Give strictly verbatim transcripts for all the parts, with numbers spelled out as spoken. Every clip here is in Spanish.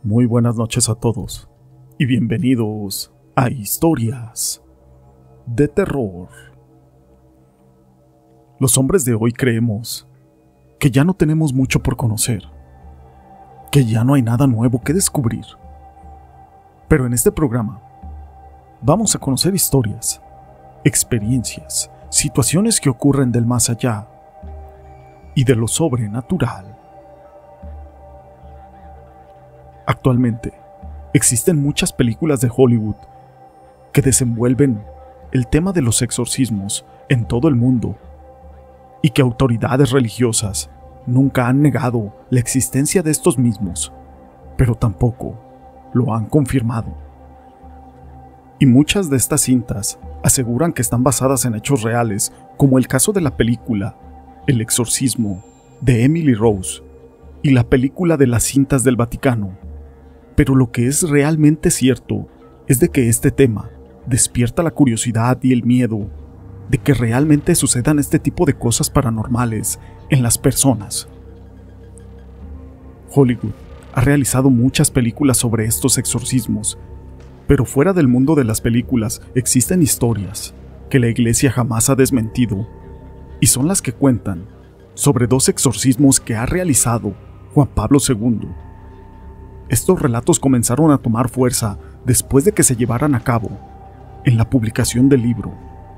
Muy buenas noches a todos y bienvenidos a Historias de Terror. Los hombres de hoy creemos que ya no tenemos mucho por conocer, que ya no hay nada nuevo que descubrir. Pero en este programa vamos a conocer historias, experiencias, situaciones que ocurren del más allá y de lo sobrenatural. Actualmente, existen muchas películas de Hollywood que desenvuelven el tema de los exorcismos en todo el mundo y que autoridades religiosas nunca han negado la existencia de estos mismos, pero tampoco lo han confirmado. Y muchas de estas cintas aseguran que están basadas en hechos reales, como el caso de la película El exorcismo de Emily Rose y la película de las cintas del Vaticano. Pero lo que es realmente cierto es de que este tema despierta la curiosidad y el miedo de que realmente sucedan este tipo de cosas paranormales en las personas. Hollywood ha realizado muchas películas sobre estos exorcismos, pero fuera del mundo de las películas existen historias que la iglesia jamás ha desmentido, y son las que cuentan sobre dos exorcismos que ha realizado Juan Pablo segundo. Estos relatos comenzaron a tomar fuerza después de que se llevaran a cabo en la publicación del libro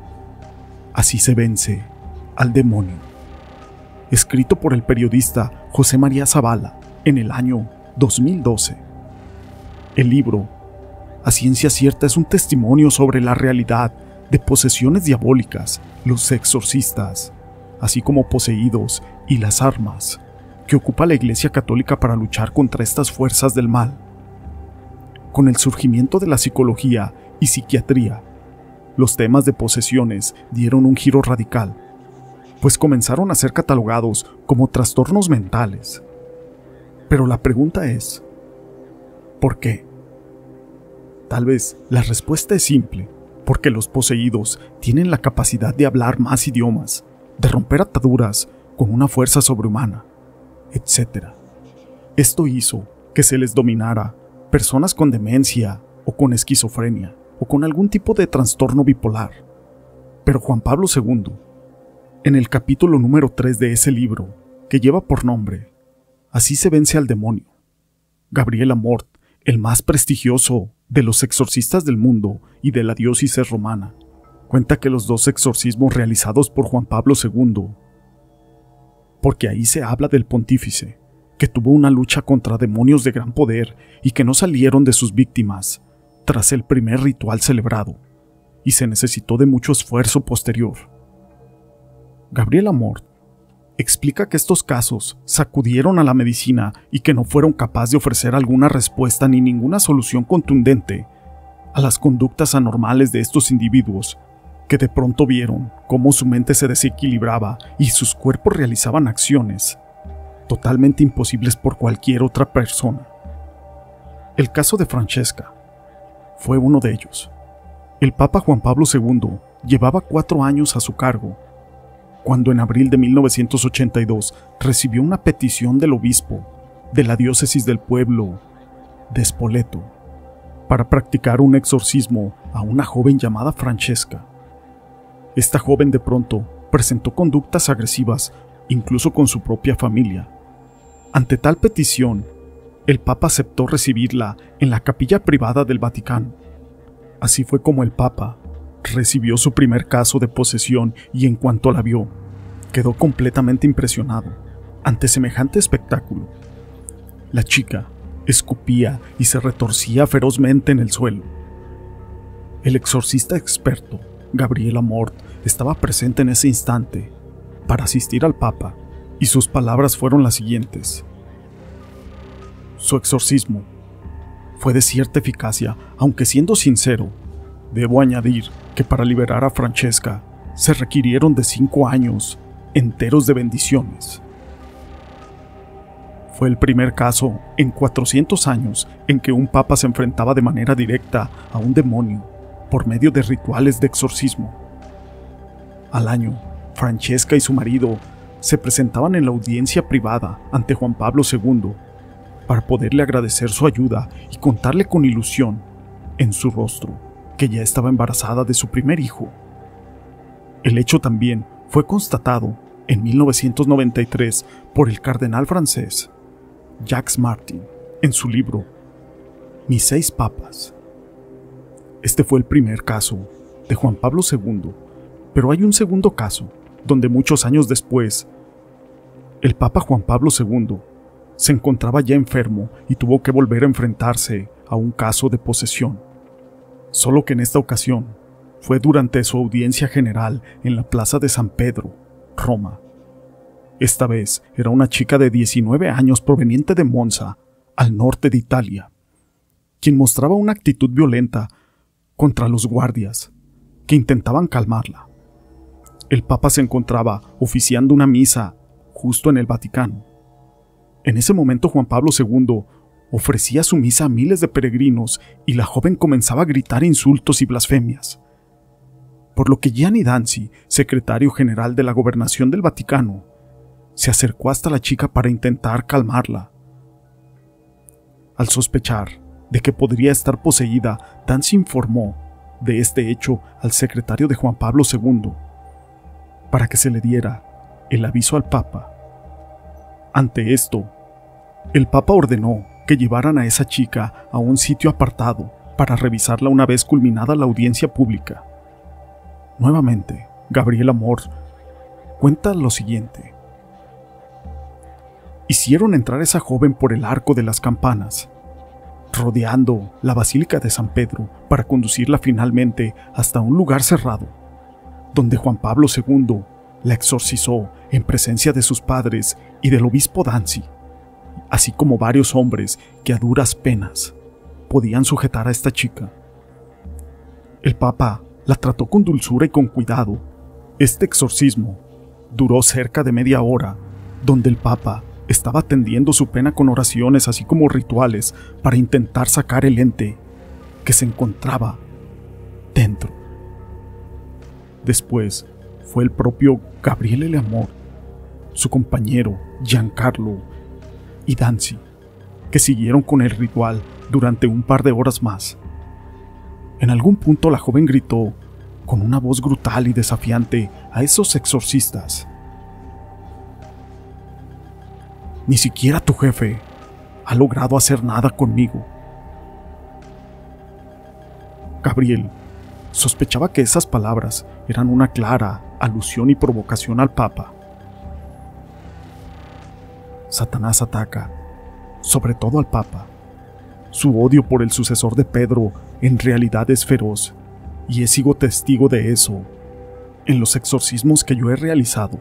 Así se vence al demonio, escrito por el periodista José María Zavala en el año dos mil doce. El libro, a ciencia cierta, es un testimonio sobre la realidad de posesiones diabólicas, los exorcistas, así como poseídos y las armas que ocupa la Iglesia Católica para luchar contra estas fuerzas del mal. Con el surgimiento de la psicología y psiquiatría, los temas de posesiones dieron un giro radical, pues comenzaron a ser catalogados como trastornos mentales. Pero la pregunta es, ¿por qué? Tal vez la respuesta es simple, porque los poseídos tienen la capacidad de hablar más idiomas, de romper ataduras con una fuerza sobrehumana, etcétera. Esto hizo que se les dominara personas con demencia o con esquizofrenia o con algún tipo de trastorno bipolar. Pero Juan Pablo segundo, en el capítulo número tres de ese libro, que lleva por nombre Así se vence al demonio, Gabriel Amorth, el más prestigioso de los exorcistas del mundo y de la diócesis romana, cuenta que los dos exorcismos realizados por Juan Pablo segundo, porque ahí se habla del pontífice, que tuvo una lucha contra demonios de gran poder y que no salieron de sus víctimas tras el primer ritual celebrado, y se necesitó de mucho esfuerzo posterior. Gabriel Amorth explica que estos casos sacudieron a la medicina y que no fueron capaces de ofrecer alguna respuesta ni ninguna solución contundente a las conductas anormales de estos individuos, que de pronto vieron cómo su mente se desequilibraba y sus cuerpos realizaban acciones totalmente imposibles por cualquier otra persona. El caso de Francesca fue uno de ellos. El Papa Juan Pablo segundo llevaba cuatro años a su cargo, cuando en abril de mil novecientos ochenta y dos recibió una petición del obispo de la diócesis del pueblo de Spoleto para practicar un exorcismo a una joven llamada Francesca. Esta joven de pronto presentó conductas agresivas, incluso con su propia familia. Ante tal petición, el Papa aceptó recibirla en la capilla privada del Vaticano. Así fue como el Papa recibió su primer caso de posesión y en cuanto la vio, quedó completamente impresionado ante semejante espectáculo. La chica escupía y se retorcía ferozmente en el suelo. El exorcista experto, Gabriel Amorth, estaba presente en ese instante para asistir al Papa, y sus palabras fueron las siguientes: su exorcismo fue de cierta eficacia, aunque siendo sincero, debo añadir que para liberar a Francesca se requirieron de cinco años enteros de bendiciones. Fue el primer caso en cuatrocientos años en que un papa se enfrentaba de manera directa a un demonio por medio de rituales de exorcismo. Al año, Francesca y su marido se presentaban en la audiencia privada ante Juan Pablo segundo para poderle agradecer su ayuda y contarle con ilusión en su rostro que ya estaba embarazada de su primer hijo. El hecho también fue constatado en mil novecientos noventa y tres por el cardenal francés Jacques Martin en su libro Mis seis papas. Este fue el primer caso de Juan Pablo segundo, pero hay un segundo caso donde muchos años después el Papa Juan Pablo segundo se encontraba ya enfermo y tuvo que volver a enfrentarse a un caso de posesión, solo que en esta ocasión fue durante su audiencia general en la Plaza de San Pedro, Roma. Esta vez era una chica de diecinueve años proveniente de Monza, al norte de Italia, quien mostraba una actitud violenta contra los guardias, que intentaban calmarla. El Papa se encontraba oficiando una misa justo en el Vaticano. En ese momento Juan Pablo segundo ofrecía su misa a miles de peregrinos y la joven comenzaba a gritar insultos y blasfemias, por lo que Gianni Danzi, secretario general de la Gobernación del Vaticano, se acercó hasta la chica para intentar calmarla. Al sospechar de que podría estar poseída, Danzi informó de este hecho al secretario de Juan Pablo segundo para que se le diera el aviso al Papa. Ante esto, el Papa ordenó que llevaran a esa chica a un sitio apartado para revisarla una vez culminada la audiencia pública. Nuevamente, Gabriel Amor cuenta lo siguiente. Hicieron entrar a esa joven por el Arco de las Campanas, rodeando la Basílica de San Pedro para conducirla finalmente hasta un lugar cerrado, donde Juan Pablo segundo la exorcizó en presencia de sus padres y del obispo Danzi, así como varios hombres que a duras penas podían sujetar a esta chica. El Papa la trató con dulzura y con cuidado. Este exorcismo duró cerca de media hora, donde el Papa estaba atendiendo su pena con oraciones así como rituales para intentar sacar el ente que se encontraba dentro. Después fue el propio Gabriele Leamor, su compañero Giancarlo y Danzi, que siguieron con el ritual durante un par de horas más. En algún punto la joven gritó con una voz brutal y desafiante a esos exorcistas: «Ni siquiera tu jefe ha logrado hacer nada conmigo». Gabriel sospechaba que esas palabras eran una clara alusión y provocación al Papa. Satanás ataca, sobre todo al Papa. Su odio por el sucesor de Pedro en realidad es feroz, y he sido testigo de eso en los exorcismos que yo he realizado.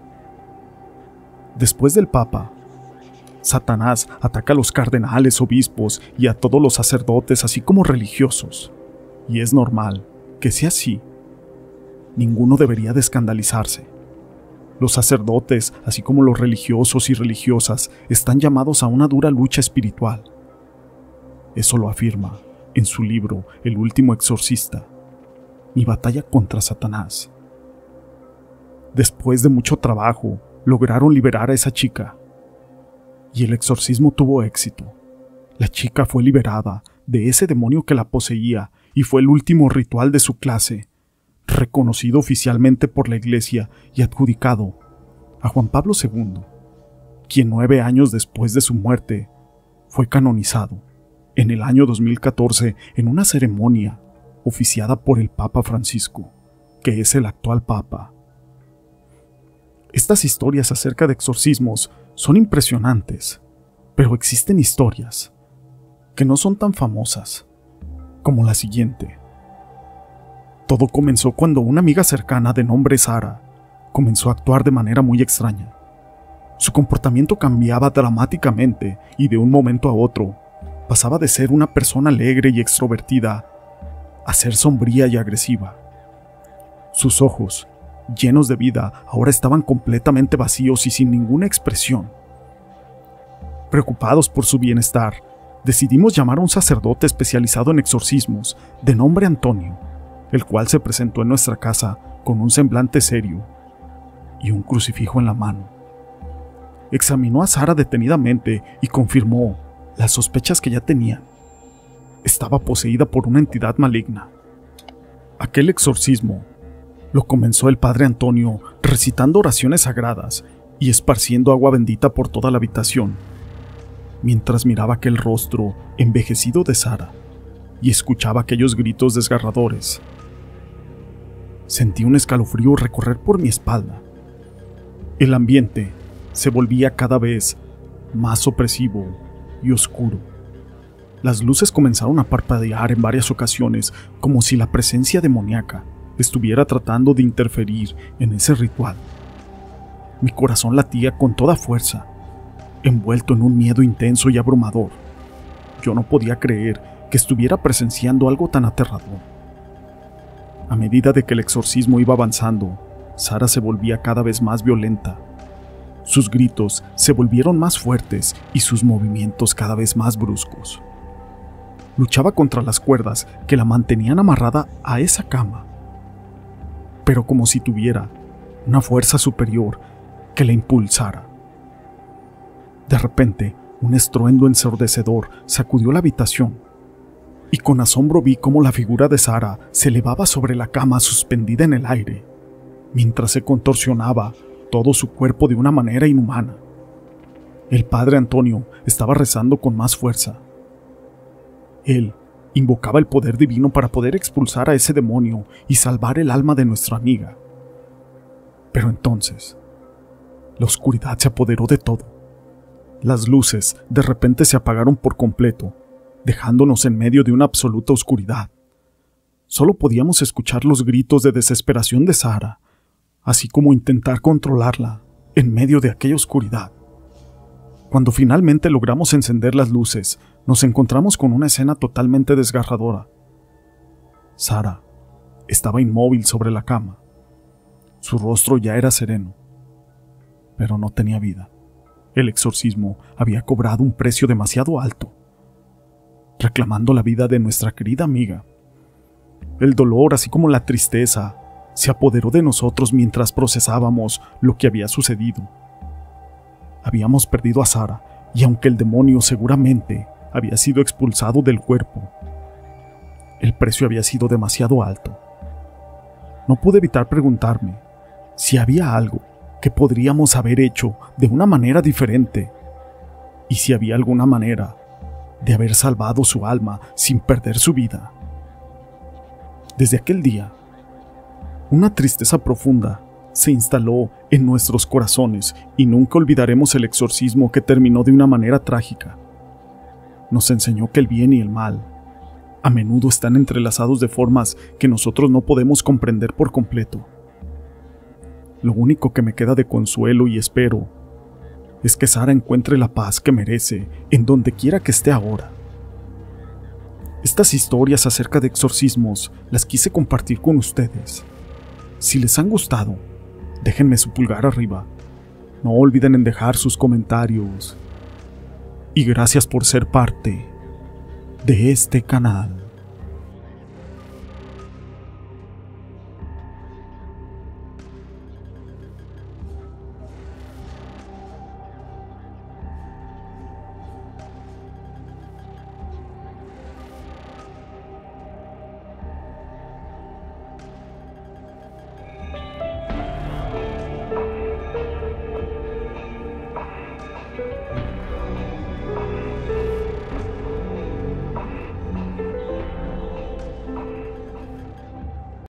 Después del Papa, Satanás ataca a los cardenales, obispos y a todos los sacerdotes, así como religiosos. Y es normal que sea así. Ninguno debería de escandalizarse. Los sacerdotes, así como los religiosos y religiosas, están llamados a una dura lucha espiritual. Eso lo afirma en su libro El último exorcista, Mi batalla contra Satanás. Después de mucho trabajo, lograron liberar a esa chica, y el exorcismo tuvo éxito. La chica fue liberada de ese demonio que la poseía y fue el último ritual de su clase, reconocido oficialmente por la Iglesia y adjudicado a Juan Pablo segundo, quien nueve años después de su muerte fue canonizado en el año dos mil catorce en una ceremonia oficiada por el Papa Francisco, que es el actual Papa. Estas historias acerca de exorcismos son impresionantes, pero existen historias que no son tan famosas, como la siguiente. Todo comenzó cuando una amiga cercana de nombre Sara comenzó a actuar de manera muy extraña. Su comportamiento cambiaba dramáticamente y de un momento a otro pasaba de ser una persona alegre y extrovertida a ser sombría y agresiva. Sus ojos, llenos de vida, ahora estaban completamente vacíos y sin ninguna expresión. Preocupados por su bienestar, decidimos llamar a un sacerdote especializado en exorcismos de nombre Antonio, el cual se presentó en nuestra casa con un semblante serio y un crucifijo en la mano. Examinó a Sara detenidamente y confirmó las sospechas que ya tenía. Estaba poseída por una entidad maligna. Aquel exorcismo lo comenzó el padre Antonio recitando oraciones sagradas y esparciendo agua bendita por toda la habitación, mientras miraba aquel rostro envejecido de Sara y escuchaba aquellos gritos desgarradores. Sentí un escalofrío recorrer por mi espalda. El ambiente se volvía cada vez más opresivo y oscuro. Las luces comenzaron a parpadear en varias ocasiones, como si la presencia demoníaca estuviera tratando de interferir en ese ritual. Mi corazón latía con toda fuerza, envuelto en un miedo intenso y abrumador. Yo no podía creer que estuviera presenciando algo tan aterrador. A medida de que el exorcismo iba avanzando, Sara se volvía cada vez más violenta. Sus gritos se volvieron más fuertes y sus movimientos cada vez más bruscos. Luchaba contra las cuerdas que la mantenían amarrada a esa cama, pero como si tuviera una fuerza superior que la impulsara. De repente, un estruendo ensordecedor sacudió la habitación, y con asombro vi cómo la figura de Sara se elevaba sobre la cama suspendida en el aire, mientras se contorsionaba todo su cuerpo de una manera inhumana. El padre Antonio estaba rezando con más fuerza. Él invocaba el poder divino para poder expulsar a ese demonio y salvar el alma de nuestra amiga. Pero entonces, la oscuridad se apoderó de todo. Las luces de repente se apagaron por completo, dejándonos en medio de una absoluta oscuridad. Solo podíamos escuchar los gritos de desesperación de Sara, así como intentar controlarla en medio de aquella oscuridad. Cuando finalmente logramos encender las luces, nos encontramos con una escena totalmente desgarradora. Sara estaba inmóvil sobre la cama. Su rostro ya era sereno, pero no tenía vida. El exorcismo había cobrado un precio demasiado alto, reclamando la vida de nuestra querida amiga. El dolor, así como la tristeza, se apoderó de nosotros mientras procesábamos lo que había sucedido. Habíamos perdido a Sara, y aunque el demonio seguramente había sido expulsado del cuerpo, el precio había sido demasiado alto. No pude evitar preguntarme si había algo que podríamos haber hecho de una manera diferente, y si había alguna manera de haber salvado su alma sin perder su vida. Desde aquel día, una tristeza profunda se instaló en nuestros corazones y nunca olvidaremos el exorcismo que terminó de una manera trágica. Nos enseñó que el bien y el mal a menudo están entrelazados de formas que nosotros no podemos comprender por completo. Lo único que me queda de consuelo y espero es que Sara encuentre la paz que merece en donde quiera que esté ahora. Estas historias acerca de exorcismos las quise compartir con ustedes. Si les han gustado, déjenme su pulgar arriba. No olviden en dejar sus comentarios. Y gracias por ser parte de este canal.